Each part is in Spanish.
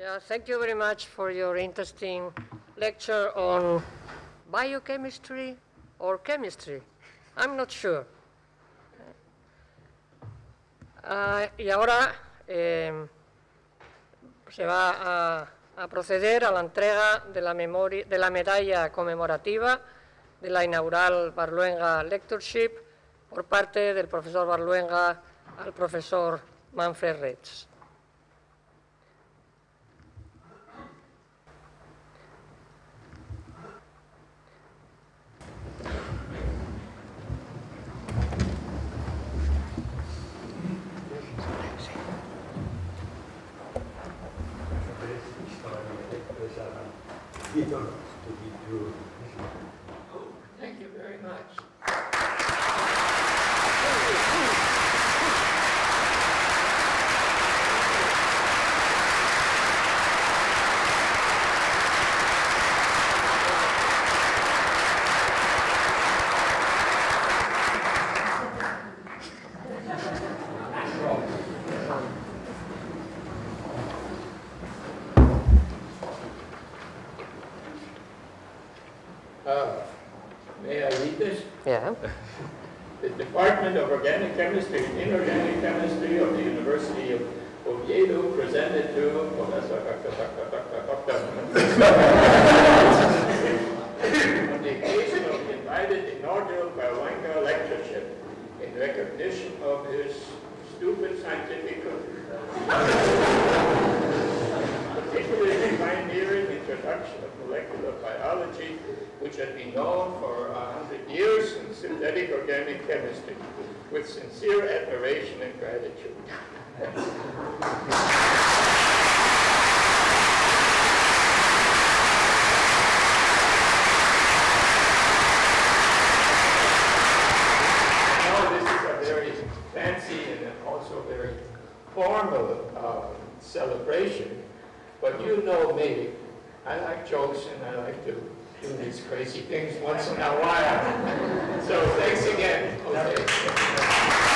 Yeah, thank you very much for your interesting lecture on biochemistry or chemistry. I'm not sure. Y ahora se va a proceder a la entrega de la medalla conmemorativa de la inaugural Berluenga Lectureship por parte del profesor Berluenga al profesor Manfred Retz. Thank you very much. May I read this? Yeah. The Department of Organic Chemistry and Inorganic Chemistry of the University of Oviedo presented to Professor on the occasion of the invited inaugural Berluenga Lectureship in recognition of his stupid scientific particularly pioneering introduction of molecular biology, which had been known for 100 years in synthetic organic chemistry, with sincere admiration and gratitude. Now, this is a very fancy and also very formal celebration, but you know me, I like jokes and I like to do these crazy things once in a while. So thanks again. Okay.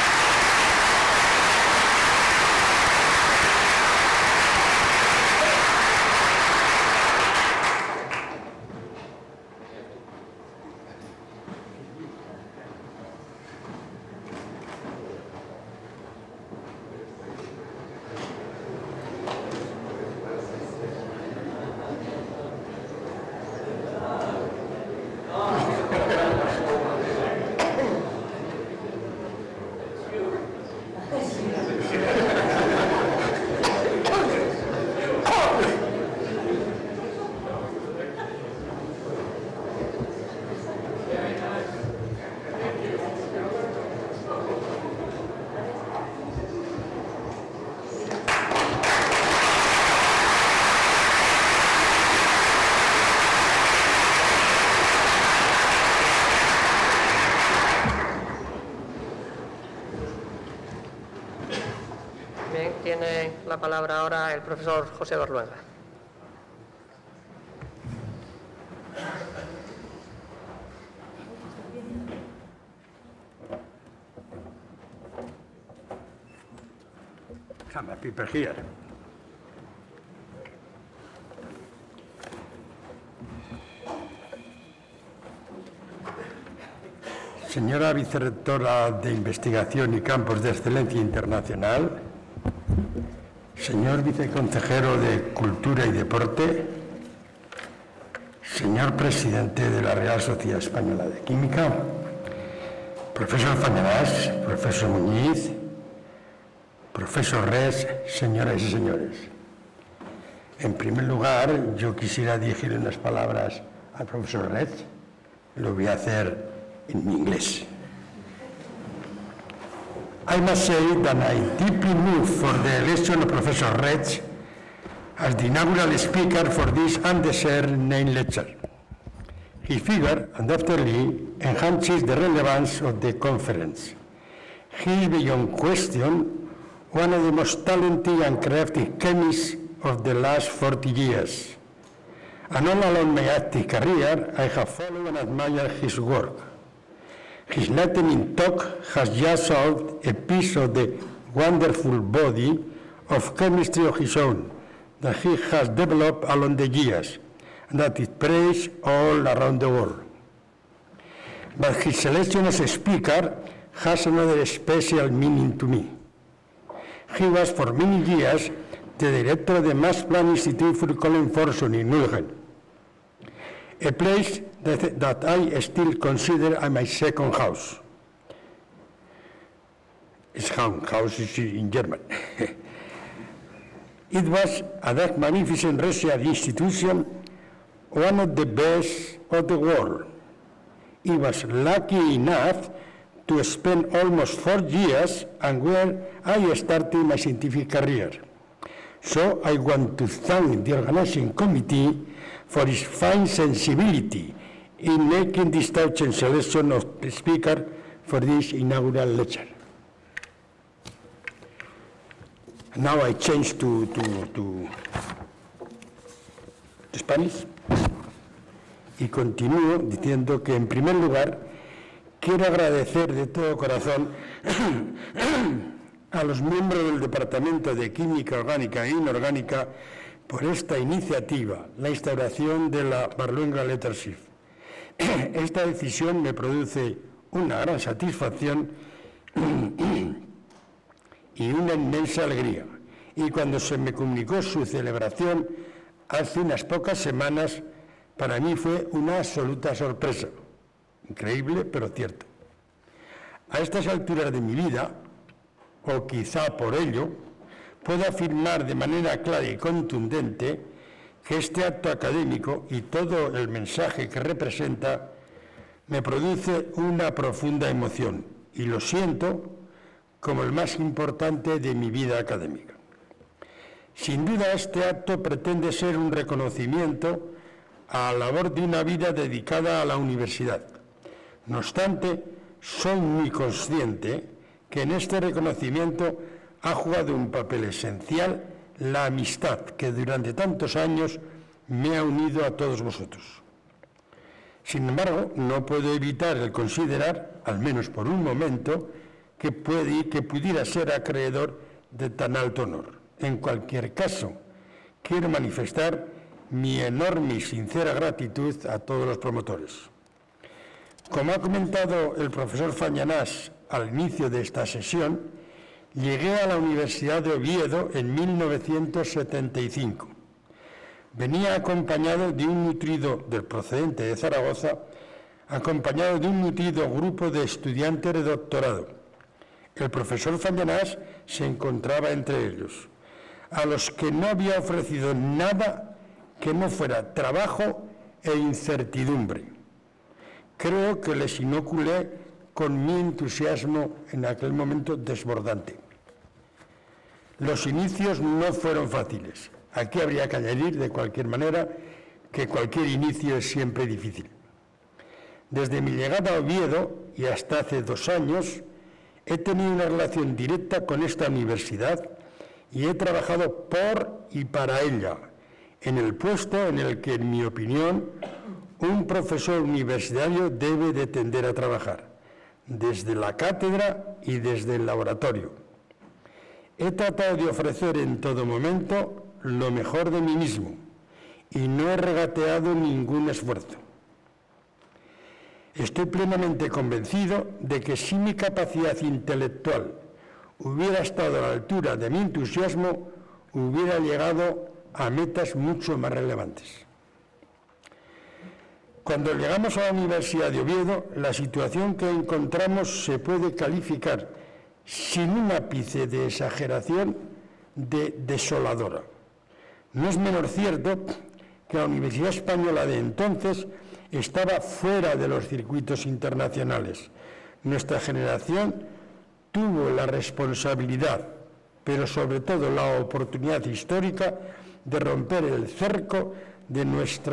Bien, tiene la palabra ahora el profesor José Berluenga. Come up, people here. Señora Vicerrectora de Investigación y Campos de Excelencia Internacional, señor Viceconsejero de Cultura y Deporte, señor Presidente de la Real Sociedad Española de Química, profesor Fañanás, profesor Muñiz, profesor Retz, señoras y señores. En primer lugar, yo quisiera dirigir unas palabras al profesor Retz. Lo voy a hacer en mi inglés. I must say that I deeply moved for the election of Professor Retz as the inaugural speaker for this undeserved named lecture. His figure, undoubtedly, enhances the relevance of the conference. He is beyond question one of the most talented and creative chemists of the last 40 years. And all along my active career, I have followed and admired his work. His lightning talk has just solved a piece of the wonderful body of chemistry of his own that he has developed along the years, and that is praised all around the world. But his selection as a speaker has another special meaning to me. He was for many years the director of the Max Planck Institute for Forschung in München, a place that I still consider my second house. It's house is in German. It was, at that magnificent research institution, one of the best of the world. I was lucky enough to spend almost 4 years and where I started my scientific career. So I want to thank the organizing committee for its fine sensibility in making this touching selection of the speaker for this inaugural lecture. Now I change to Spanish y continúo diciendo que en primer lugar quiero agradecer de todo corazón a los miembros del Departamento de Química Orgánica e Inorgánica por esta iniciativa, la instauración de la Berlanga Lectureship. Esta decisión me produce una gran satisfacción y una inmensa alegría. Y cuando se me comunicó su celebración hace unas pocas semanas, para mí fue una absoluta sorpresa. Increíble, pero cierto. A estas alturas de mi vida, o quizá por ello, puedo afirmar de manera clara y contundente que este acto académico y todo el mensaje que representa me produce una profunda emoción y lo siento como el más importante de mi vida académica. Sin duda, este acto pretende ser un reconocimiento a la labor de una vida dedicada a la universidad. No obstante, soy muy consciente que en este reconocimiento ha jugado un papel esencial la amistad que durante tantos años me ha unido a todos vosotros. Sin embargo, no puedo evitar el considerar, al menos por un momento, que pudiera ser acreedor de tan alto honor. En cualquier caso, quiero manifestar mi enorme y sincera gratitud a todos los promotores. Como ha comentado el profesor Fañanás al inicio de esta sesión, llegué a la Universidad de Oviedo en 1975. Venía acompañado de un nutrido, del procedente de Zaragoza, acompañado de un nutrido grupo de estudiantes de doctorado. El profesor Fañanás se encontraba entre ellos, a los que no había ofrecido nada que no fuera trabajo e incertidumbre. Creo que les inoculé con mi entusiasmo en aquel momento desbordante. Los inicios no fueron fáciles. Aquí habría que añadir, de cualquier manera, que cualquier inicio es siempre difícil. Desde mi llegada a Oviedo y hasta hace 2 años, he tenido una relación directa con esta universidad y he trabajado por y para ella, en el puesto en el que, en mi opinión, un profesor universitario debe de tender a trabajar, desde la cátedra y desde el laboratorio. He tratado de ofrecer en todo momento lo mejor de mí mismo y no he regateado ningún esfuerzo. Estoy plenamente convencido de que si mi capacidad intelectual hubiera estado a la altura de mi entusiasmo, hubiera llegado a metas mucho más relevantes. Cuando llegamos a la Universidad de Oviedo, la situación que encontramos se puede calificar, sin un ápice de exageración, de desoladora. No es menor cierto que la Universidad Española de entonces estaba fuera de los circuitos internacionales. Nuestra generación tuvo la responsabilidad, pero sobre todo la oportunidad histórica de romper el cerco de nuestro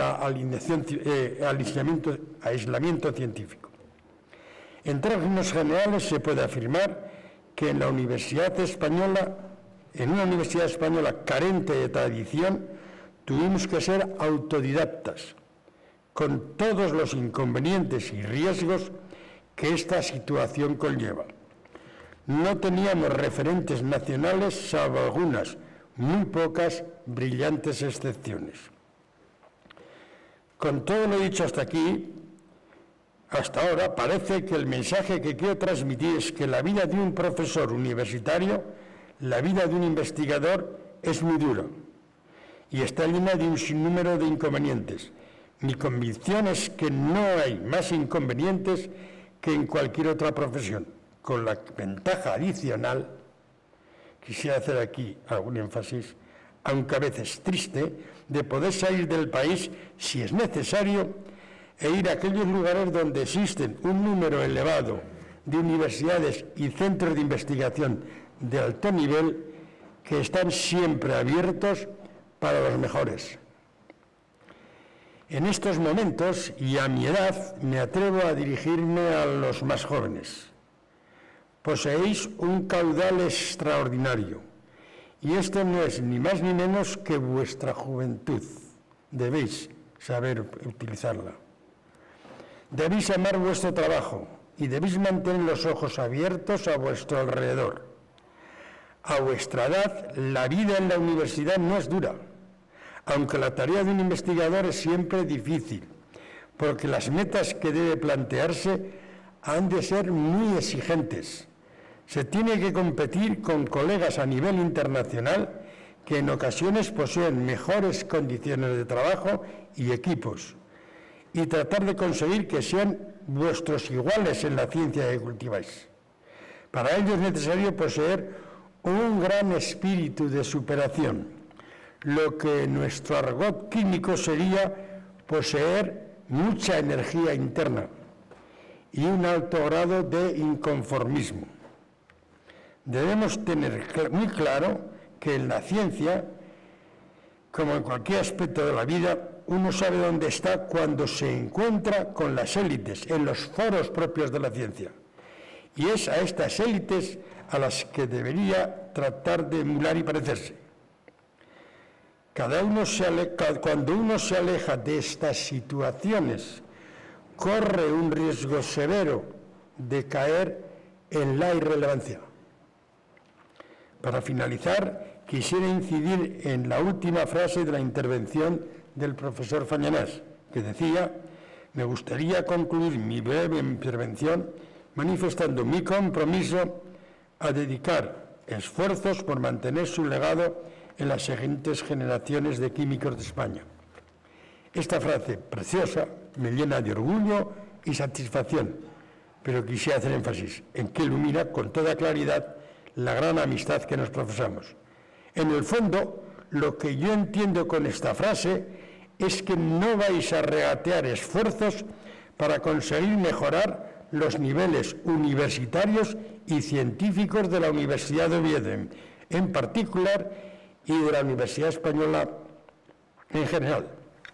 aislamiento científico. En términos generales se puede afirmar que en una universidad española carente de tradición, tuvimos que ser autodidactas, con todos los inconvenientes y riesgos que esta situación conlleva. No teníamos referentes nacionales, salvo algunas muy pocas brillantes excepciones. Con todo lo dicho hasta aquí, hasta ahora, parece que el mensaje que quiero transmitir es que la vida de un profesor universitario, la vida de un investigador, es muy dura y está llena de un sinnúmero de inconvenientes. Mi convicción es que no hay más inconvenientes que en cualquier otra profesión, con la ventaja adicional, quisiera hacer aquí algún énfasis, aunque a veces triste, de poder salir del país si es necesario e ir a aquellos lugares donde existen un número elevado de universidades y centros de investigación de alto nivel que están siempre abiertos para los mejores. En estos momentos, y a mi edad, me atrevo a dirigirme a los más jóvenes. Poseéis un caudal extraordinario, y esto no es ni más ni menos que vuestra juventud. Debéis saber utilizarla. Debéis amar vuestro trabajo y debéis mantener los ojos abiertos a vuestro alrededor. A vuestra edad, la vida en la universidad no es dura, aunque la tarea de un investigador es siempre difícil, porque las metas que debe plantearse han de ser muy exigentes. Se tiene que competir con colegas a nivel internacional que en ocasiones poseen mejores condiciones de trabajo y equipos, y tratar de conseguir que sean vuestros iguales en la ciencia que cultiváis. Para ello es necesario poseer un gran espíritu de superación, lo que en nuestro argot químico sería poseer mucha energía interna y un alto grado de inconformismo. Debemos tener muy claro que en la ciencia, como en cualquier aspecto de la vida, uno sabe dónde está cuando se encuentra con las élites, en los foros propios de la ciencia. Y es a estas élites a las que debería tratar de emular y parecerse. Cuando uno se aleja de estas situaciones, corre un riesgo severo de caer en la irrelevancia. Para finalizar, quisiera incidir en la última frase de la intervención del profesor Fañanás, que decía: me gustaría concluir mi breve intervención manifestando mi compromiso a dedicar esfuerzos por mantener su legado en las siguientes generaciones de químicos de España. Esta frase preciosa me llena de orgullo y satisfacción, pero quisiera hacer énfasis en que ilumina con toda claridad la gran amistad que nos profesamos. En el fondo, lo que yo entiendo con esta frase es que no vais a regatear esfuerzos para conseguir mejorar los niveles universitarios y científicos de la Universidad de Oviedo, en particular, y de la Universidad Española en general.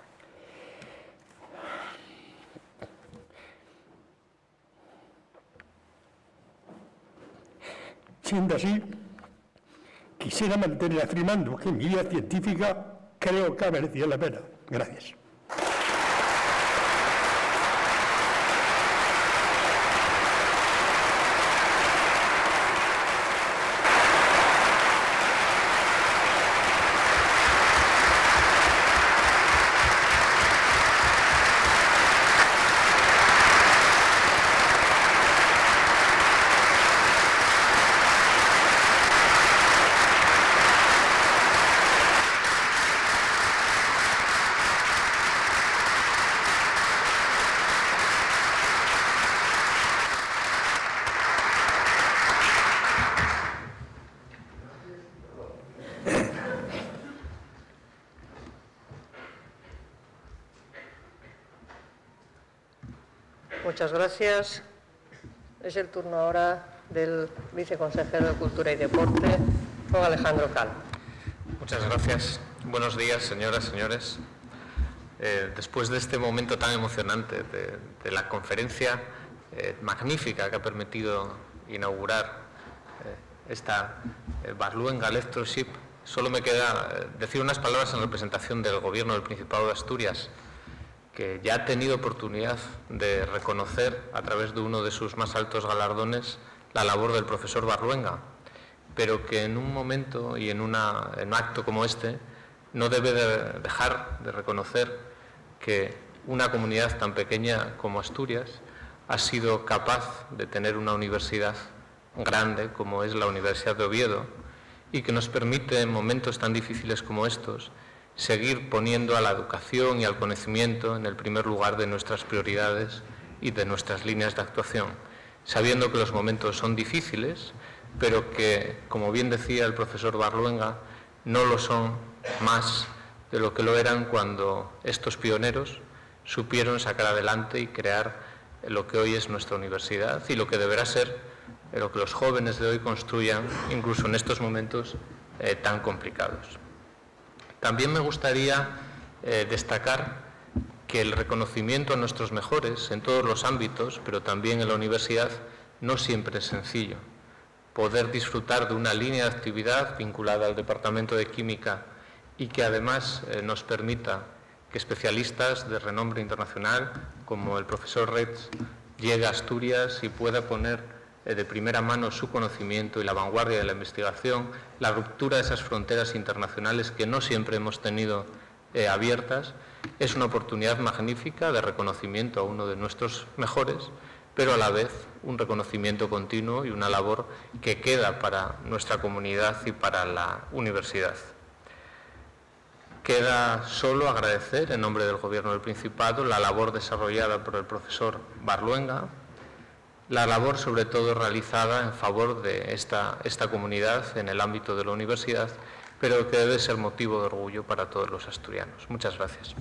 Siendo así, quisiera mantener afirmando que mi vida científica creo que ha merecido la pena. Gracias. Muchas gracias. Es el turno ahora del viceconsejero de Cultura y Deporte, Juan Alejandro Cal. Muchas gracias. Buenos días, señoras, señores. Después de este momento tan emocionante de la conferencia magnífica que ha permitido inaugurar esta Barluenga Lectureship, solo me queda decir unas palabras en representación del Gobierno del Principado de Asturias, que ya ha tenido oportunidad de reconocer a través de uno de sus más altos galardones la labor del profesor Barluenga, pero que en un momento y en un acto como este no debe dejar de reconocer que una comunidad tan pequeña como Asturias ha sido capaz de tener una universidad grande como es la Universidad de Oviedo y que nos permite en momentos tan difíciles como estos seguir poniendo a la educación y al conocimiento en el primer lugar de nuestras prioridades y de nuestras líneas de actuación, sabiendo que los momentos son difíciles, pero que, como bien decía el profesor Barluenga, no lo son más de lo que lo eran cuando estos pioneros supieron sacar adelante y crear lo que hoy es nuestra universidad y lo que deberá ser lo que los jóvenes de hoy construyan, incluso en estos momentos tan complicados. También me gustaría destacar que el reconocimiento a nuestros mejores en todos los ámbitos, pero también en la universidad, no siempre es sencillo. Poder disfrutar de una línea de actividad vinculada al Departamento de Química y que además nos permita que especialistas de renombre internacional, como el profesor Retz, llegue a Asturias y pueda poner de primera mano su conocimiento y la vanguardia de la investigación, la ruptura de esas fronteras internacionales que no siempre hemos tenido abiertas, es una oportunidad magnífica de reconocimiento a uno de nuestros mejores, pero a la vez un reconocimiento continuo y una labor que queda para nuestra comunidad y para la universidad. Queda solo agradecer, en nombre del Gobierno del Principado, la labor desarrollada por el profesor Barluenga, la labor sobre todo realizada en favor de esta comunidad en el ámbito de la universidad, pero que debe ser motivo de orgullo para todos los asturianos. Muchas gracias.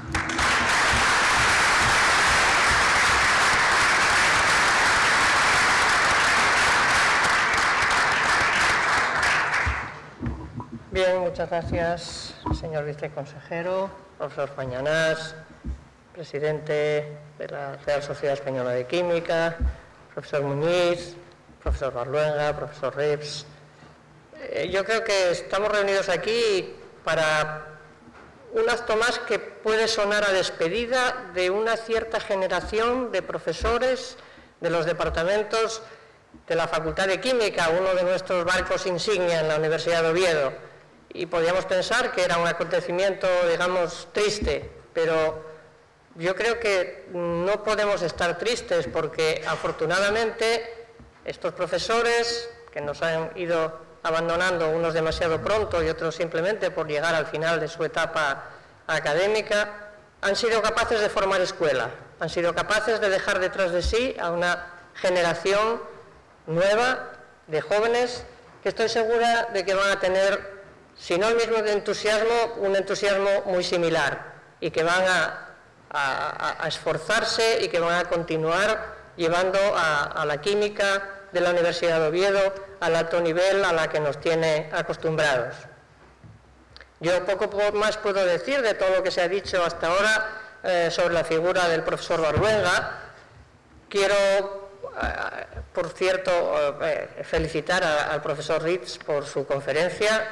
Bien, muchas gracias, señor viceconsejero, profesor Fañanás, presidente de la Real Sociedad Española de Química, profesor Muñiz, profesor Barluenga, profesor Rips. Yo creo que estamos reunidos aquí para un acto más que puede sonar a despedida de una cierta generación de profesores de los departamentos de la Facultad de Química, uno de nuestros barcos insignia en la Universidad de Oviedo. Y podríamos pensar que era un acontecimiento, digamos, triste, pero yo creo que no podemos estar tristes porque, afortunadamente, estos profesores que nos han ido abandonando, unos demasiado pronto y otros simplemente por llegar al final de su etapa académica, han sido capaces de formar escuela, han sido capaces de dejar detrás de sí a una generación nueva de jóvenes que estoy segura de que van a tener, si no el mismo entusiasmo, un entusiasmo muy similar y que van a esforzarse y que van a continuar llevando a la química de la Universidad de Oviedo al alto nivel a la que nos tiene acostumbrados. Yo poco más puedo decir de todo lo que se ha dicho hasta ahora sobre la figura del profesor Barluenga. Quiero, por cierto, felicitar al profesor Ritz por su conferencia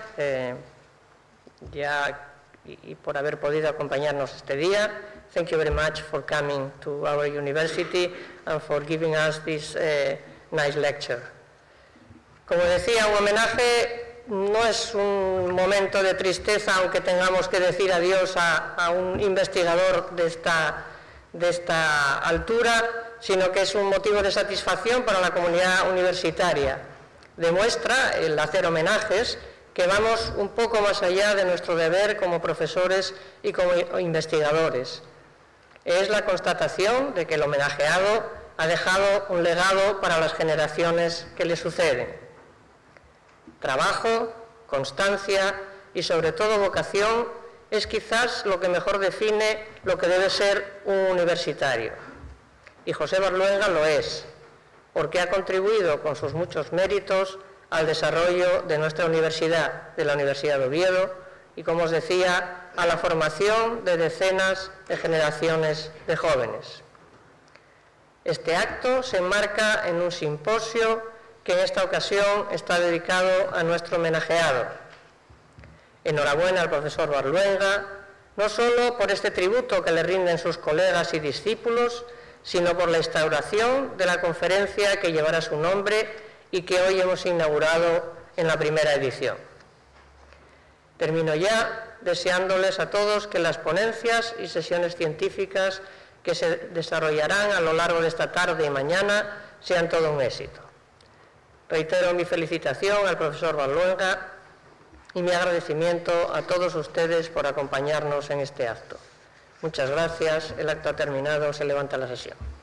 y por haber podido acompañarnos este día. Thank you very much for coming to our university and for giving us this nice lecture. Como decía, un homenaje no es un momento de tristeza, aunque tengamos que decir adiós a un investigador de esta altura, sino que es un motivo de satisfacción para la comunidad universitaria. Demuestra el hacer homenajes que vamos un poco más allá de nuestro deber como profesores y como investigadores. Es la constatación de que el homenajeado ha dejado un legado para las generaciones que le suceden. Trabajo, constancia y sobre todo vocación es quizás lo que mejor define lo que debe ser un universitario. Y José Barluenga lo es, porque ha contribuido con sus muchos méritos al desarrollo de nuestra universidad, de la Universidad de Oviedo, y como os decía, a la formación de decenas de generaciones de jóvenes. Este acto se enmarca en un simposio que en esta ocasión está dedicado a nuestro homenajeado. Enhorabuena al profesor Barluenga, no solo por este tributo que le rinden sus colegas y discípulos, sino por la instauración de la conferencia que llevará su nombre y que hoy hemos inaugurado en la primera edición. Termino ya deseándoles a todos que las ponencias y sesiones científicas que se desarrollarán a lo largo de esta tarde y mañana sean todo un éxito. Reitero mi felicitación al profesor Berluenga y mi agradecimiento a todos ustedes por acompañarnos en este acto. Muchas gracias. El acto ha terminado. Se levanta la sesión.